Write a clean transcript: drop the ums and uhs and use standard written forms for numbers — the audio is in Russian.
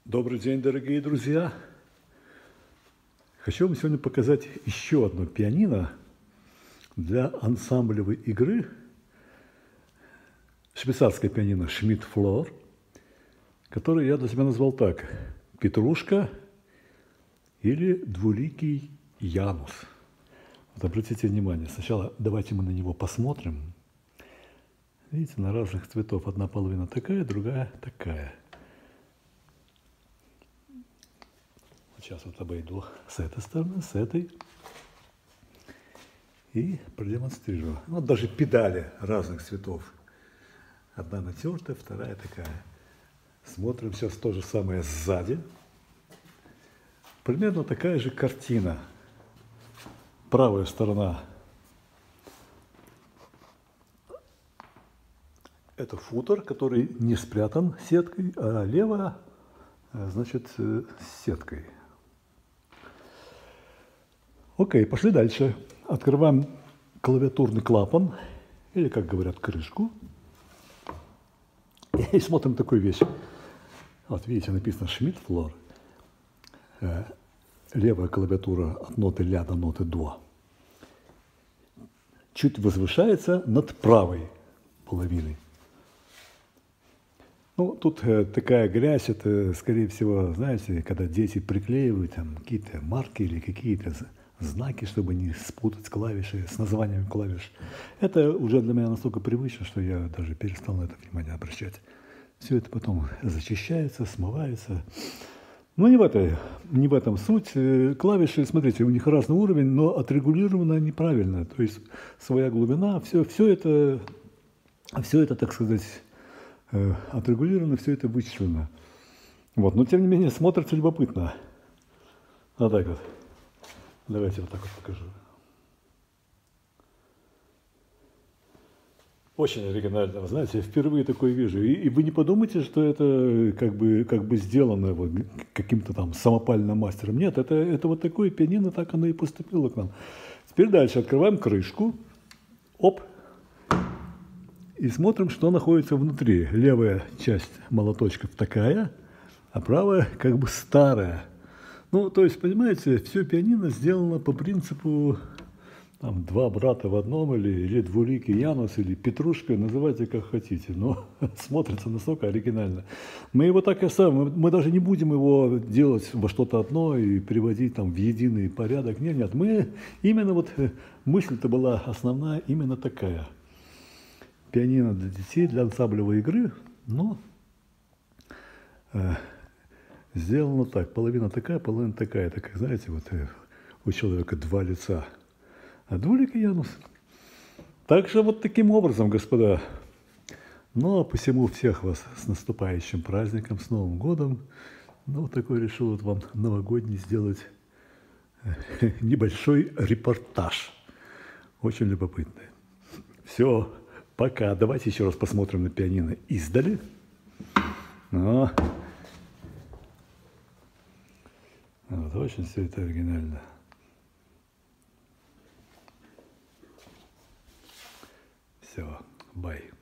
Добрый день, дорогие друзья! Хочу вам сегодня показать еще одно пианино для ансамблевой игры. Швейцарское пианино Schmidt Floor, которое я для себя назвал так: Петрушка или двуликий Янус. Вот обратите внимание, сначала давайте мы на него посмотрим. Видите, на разных цветов одна половина такая, другая такая. Сейчас вот обойду с этой стороны, с этой. И продемонстрирую. Вот даже педали разных цветов. Одна натертая, вторая такая. Смотрим сейчас то же самое сзади. Примерно такая же картина. Правая сторона – это футер, который не спрятан сеткой, а левая, значит, с сеткой. Окей, пошли дальше. Открываем клавиатурный клапан, или, как говорят, крышку. И смотрим такую вещь. Вот видите, написано Schmidt Floor. Левая клавиатура от ноты ля до ноты до чуть возвышается над правой половиной. Ну, тут такая грязь, это, скорее всего, знаете, когда дети приклеивают там какие-то марки или какие-то знаки, чтобы не спутать клавиши с названиями клавиш. Это уже для меня настолько привычно, что я даже перестал на это внимание обращать. Все это потом зачищается, смывается. Но не в этом суть. Клавиши, смотрите, у них разный уровень, но отрегулировано неправильно. То есть своя глубина, все это, так сказать, отрегулировано, все это вычислено. Вот. Но, тем не менее, смотрится любопытно. Вот так вот. Давайте вот так вот покажу. Очень оригинально, вы знаете, я впервые такое вижу. И вы не подумайте, что это как бы сделано вот каким-то там самопальным мастером. Нет, это вот такое пианино, так оно и поступило к нам. Теперь дальше открываем крышку. Оп. И смотрим, что находится внутри. Левая часть молоточков такая, а правая как бы старая. Ну, то есть, понимаете, все пианино сделано по принципу там, два брата в одном, или двуликий Янус, или Петрушка, называйте как хотите, но смотрится настолько оригинально. Мы его так и оставим, мы даже не будем его делать во что-то одно и приводить там в единый порядок. Нет, мы именно вот мысль-то была основная именно такая. Пианино для детей, для ансамблевой игры, но сделано так, половина такая, так как, знаете, вот у человека два лица, а двуликий Янус. Так что вот таким образом, господа. Ну, а посему всех вас с наступающим праздником, с Новым годом. Ну, вот такой решил вот вам новогодний сделать небольшой репортаж. Очень любопытный. Все, пока. Давайте еще раз посмотрим на пианино издали. Вот очень все это оригинально. Все, бай.